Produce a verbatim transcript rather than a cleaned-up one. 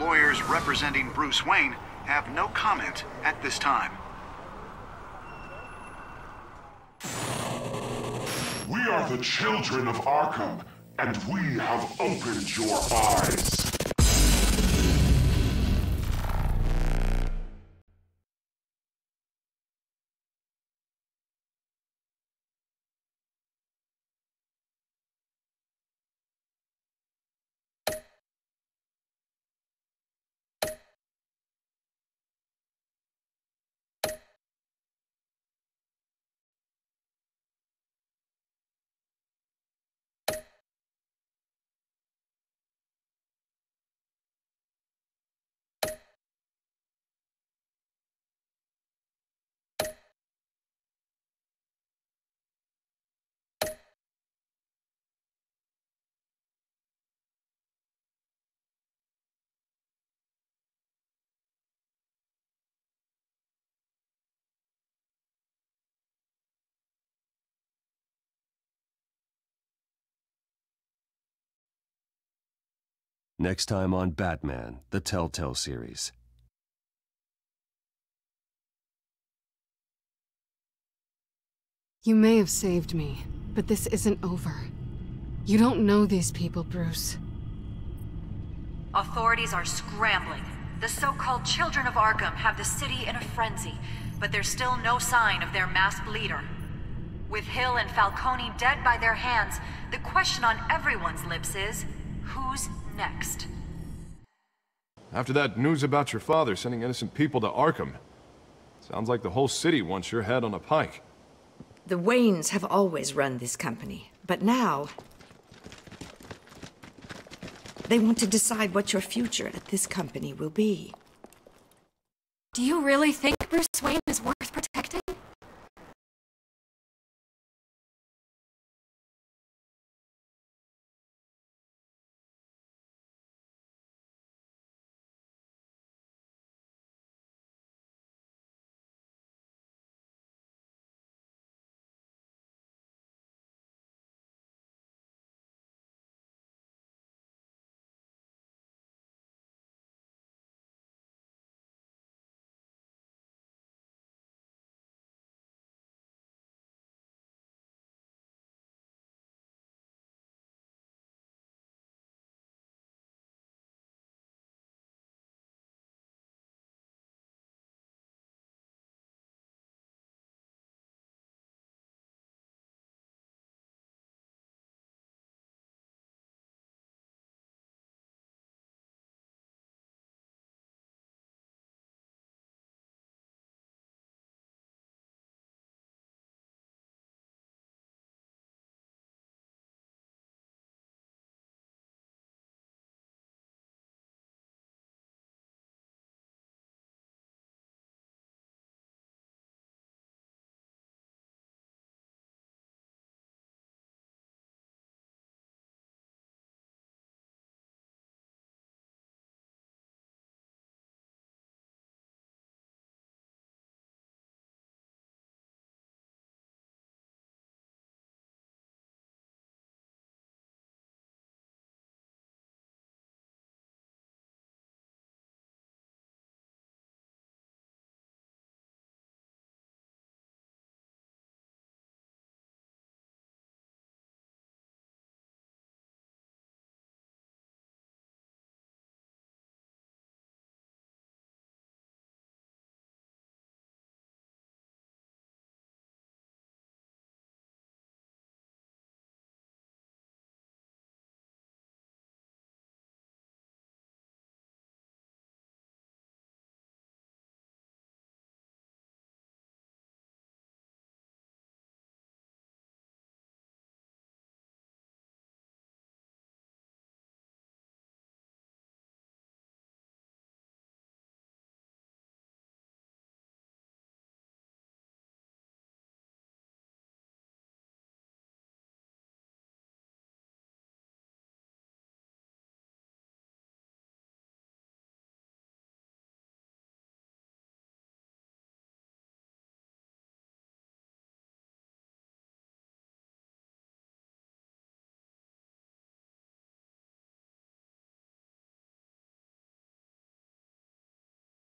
lawyers representing Bruce Wayne have no comment at this time. We are the children of Arkham, and we have opened your eyes. Next time on Batman, the Telltale series. You may have saved me, but this isn't over. You don't know these people, Bruce. Authorities are scrambling. The so-called Children of Arkham have the city in a frenzy, but there's still no sign of their masked leader. With Hill and Falcone dead by their hands, the question on everyone's lips is, who's next? After that news about your father sending innocent people to Arkham, sounds like the whole city wants your head on a pike. The Waynes have always run this company, but now they want to decide what your future at this company will be. Do you really think Bruce Wayne is worth